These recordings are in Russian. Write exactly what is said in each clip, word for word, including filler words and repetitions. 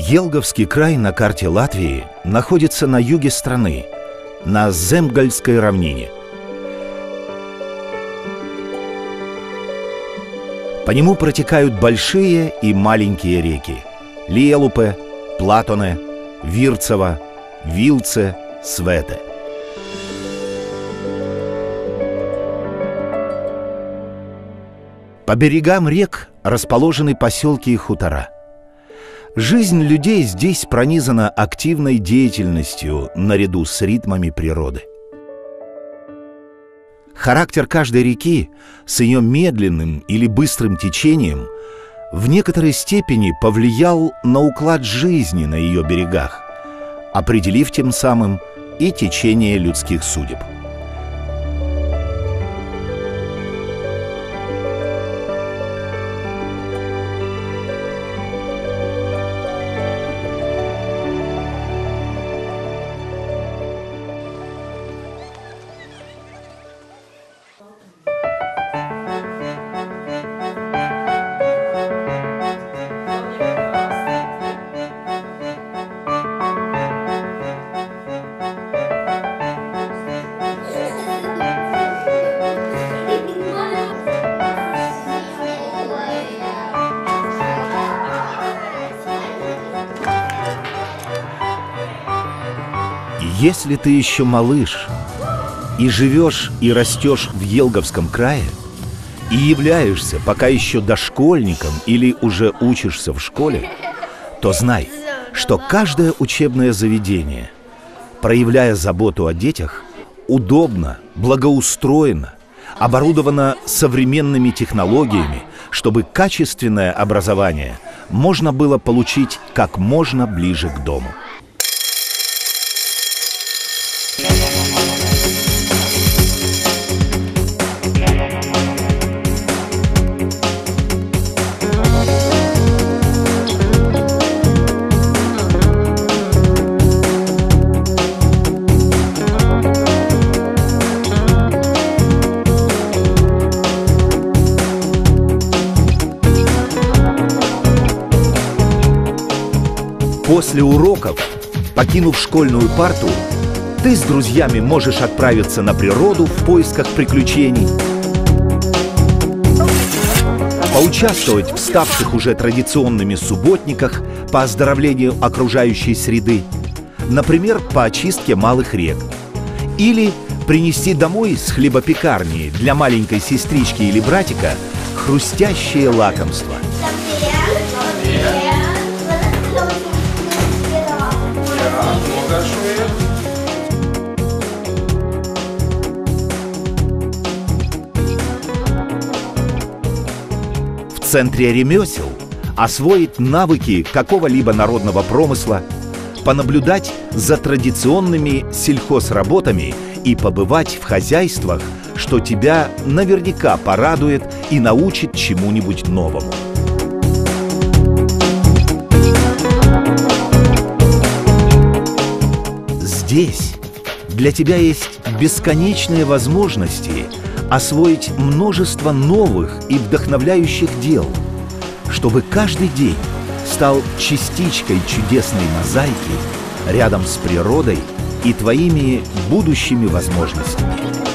Елговский край на карте Латвии находится на юге страны, на Земгальской равнине. По нему протекают большие и маленькие реки – Лиелупе, Платоне, Вирцево, Вилце, Свете. По берегам рек расположены поселки и хутора. Жизнь людей здесь пронизана активной деятельностью наряду с ритмами природы. Характер каждой реки с ее медленным или быстрым течением в некоторой степени повлиял на уклад жизни на ее берегах, определив тем самым и течение людских судеб. Если ты еще малыш и живешь и растешь в Елговском крае, и являешься пока еще дошкольником или уже учишься в школе, то знай, что каждое учебное заведение, проявляя заботу о детях, удобно, благоустроено, оборудовано современными технологиями, чтобы качественное образование можно было получить как можно ближе к дому. После уроков, покинув школьную парту, ты с друзьями можешь отправиться на природу в поисках приключений, поучаствовать в ставших уже традиционными субботниках по оздоровлению окружающей среды, например, по очистке малых рек, или принести домой с хлебопекарни для маленькой сестрички или братика хрустящее лакомство. В центре ремесел освоить навыки какого-либо народного промысла, понаблюдать за традиционными сельхозработами и побывать в хозяйствах, что тебя наверняка порадует и научит чему-нибудь новому. Здесь для тебя есть бесконечные возможности освоить множество новых и вдохновляющих дел, чтобы каждый день стал частичкой чудесной мозаики рядом с природой и твоими будущими возможностями.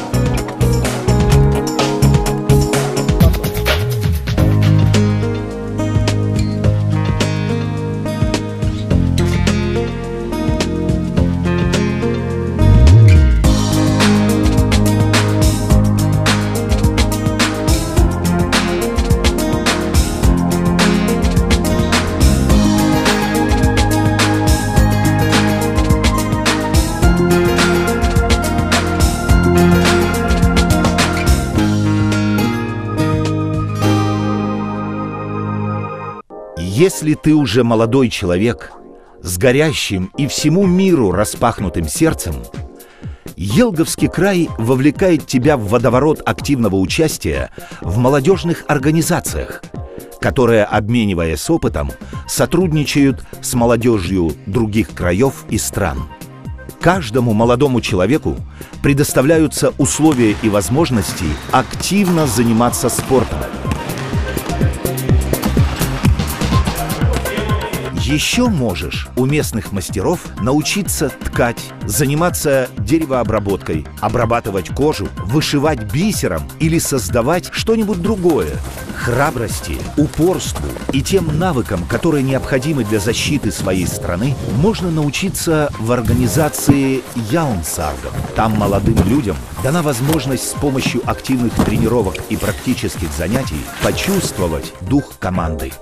Если ты уже молодой человек с горящим и всему миру распахнутым сердцем, Елговский край вовлекает тебя в водоворот активного участия в молодежных организациях, которые, обмениваясь опытом, сотрудничают с молодежью других краев и стран. Каждому молодому человеку предоставляются условия и возможности активно заниматься спортом. Еще можешь у местных мастеров научиться ткать, заниматься деревообработкой, обрабатывать кожу, вышивать бисером или создавать что-нибудь другое. Храбрости, упорству и тем навыкам, которые необходимы для защиты своей страны, можно научиться в организации Яунсаргов. Там молодым людям дана возможность с помощью активных тренировок и практических занятий почувствовать дух команды.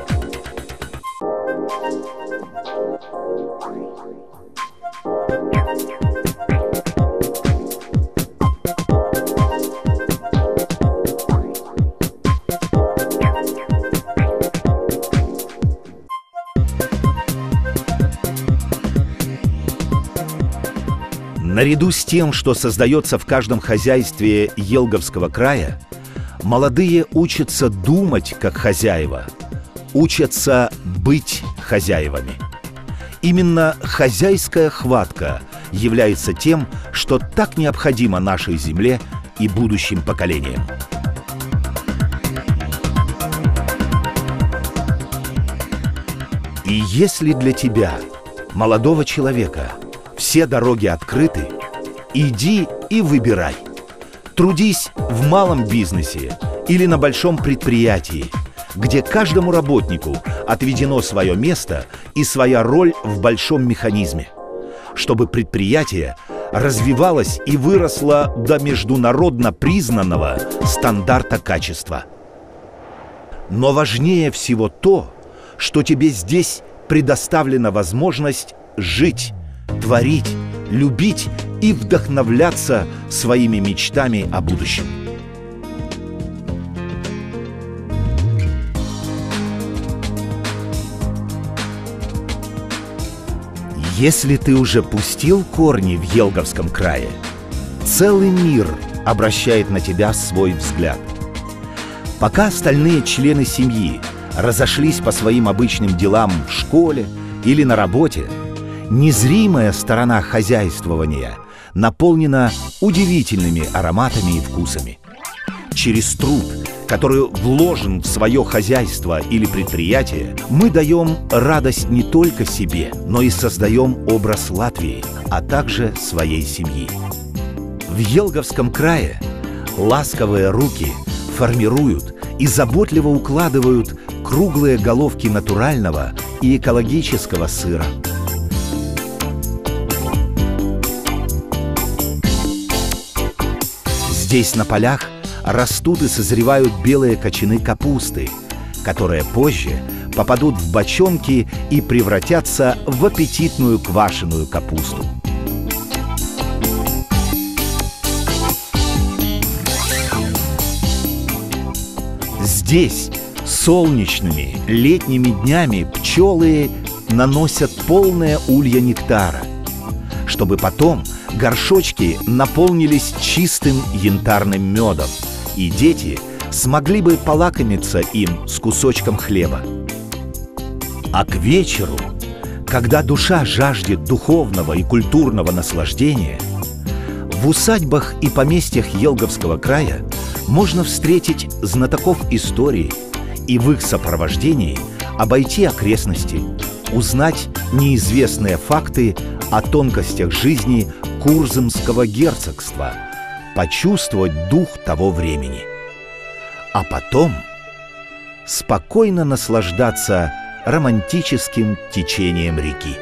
Наряду с тем, что создается в каждом хозяйстве Елговского края, молодые учатся думать как хозяева, учатся быть хозяевами. Именно хозяйская хватка является тем, что так необходимо нашей земле и будущим поколениям. И если для тебя, молодого человека, все дороги открыты, иди и выбирай. Трудись в малом бизнесе или на большом предприятии, где каждому работнику отведено свое место и своя роль в большом механизме, чтобы предприятие развивалось и выросло до международно признанного стандарта качества. Но важнее всего то, что тебе здесь предоставлена возможность жить, творить, любить и вдохновляться своими мечтами о будущем. Если ты уже пустил корни в Елговском крае, целый мир обращает на тебя свой взгляд. Пока остальные члены семьи разошлись по своим обычным делам в школе или на работе, незримая сторона хозяйствования наполнена удивительными ароматами и вкусами. Через труд, который вложен в свое хозяйство или предприятие, мы даем радость не только себе, но и создаем образ Латвии, а также своей семьи. В Елговском крае ласковые руки формируют и заботливо укладывают круглые головки натурального и экологического сыра. Здесь на полях растут и созревают белые кочаны капусты, которые позже попадут в бочонки и превратятся в аппетитную квашеную капусту. Здесь солнечными летними днями пчелы наносят полное улья нектара, чтобы потом горшочки наполнились чистым янтарным медом, и дети смогли бы полакомиться им с кусочком хлеба. А к вечеру, когда душа жаждет духовного и культурного наслаждения, в усадьбах и поместьях Елговского края можно встретить знатоков истории и в их сопровождении обойти окрестности, узнать неизвестные факты о тонкостях жизни Курземского герцогства, почувствовать дух того времени. А потом спокойно наслаждаться романтическим течением реки.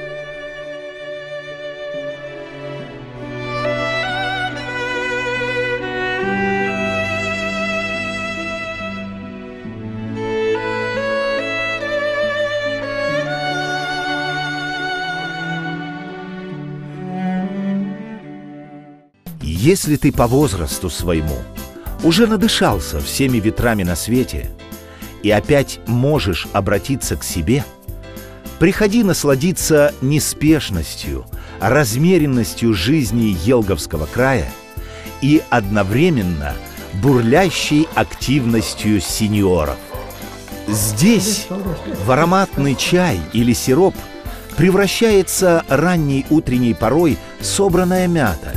Если ты по возрасту своему уже надышался всеми ветрами на свете и опять можешь обратиться к себе, приходи насладиться неспешностью, размеренностью жизни Елговского края и одновременно бурлящей активностью сеньоров. Здесь в ароматный чай или сироп превращается ранней утренней порой собранная мята.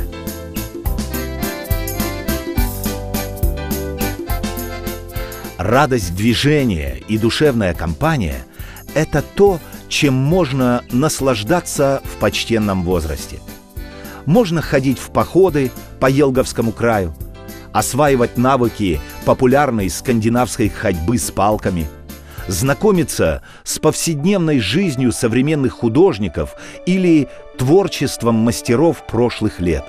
Радость движения и душевная компания – это то, чем можно наслаждаться в почтенном возрасте. Можно ходить в походы по Елговскому краю, осваивать навыки популярной скандинавской ходьбы с палками, знакомиться с повседневной жизнью современных художников или творчеством мастеров прошлых лет.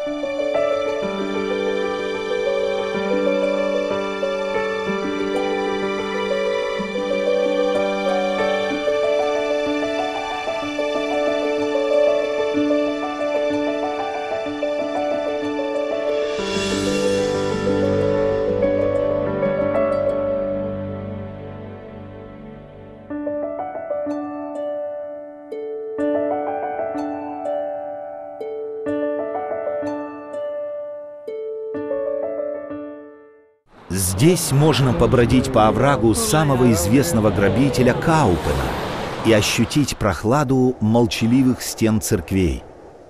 Здесь можно побродить по оврагу самого известного грабителя Каупена и ощутить прохладу молчаливых стен церквей.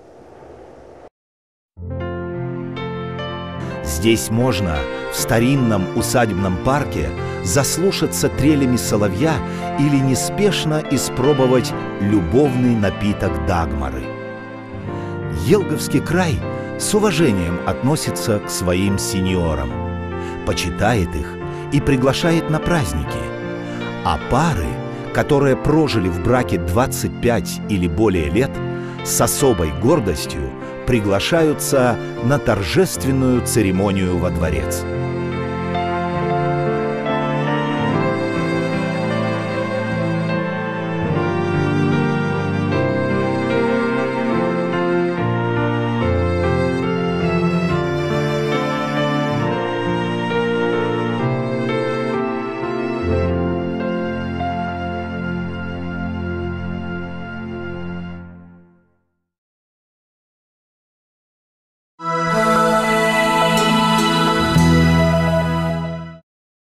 Здесь можно в старинном усадебном парке заслушаться трелями соловья или неспешно испробовать любовный напиток Дагмары. Елговский край с уважением относится к своим сеньорам, почитает их и приглашает на праздники, а пары, которые прожили в браке двадцать пять или более лет, с особой гордостью приглашаются на торжественную церемонию во дворец.